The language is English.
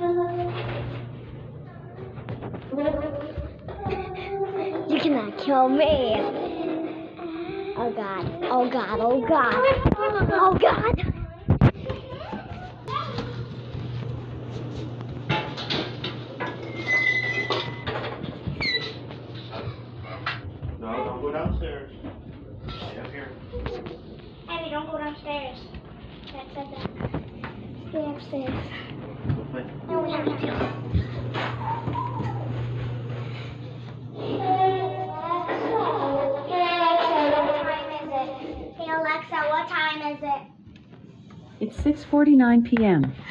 You cannot kill me. Oh God, oh God, oh God, oh God. No, don't go downstairs. Stay up here. Abby, don't go downstairs. Dad said that. Stay upstairs. Go play. No, we have to. Hey Alexa, what time is it? It's 6:49 p.m.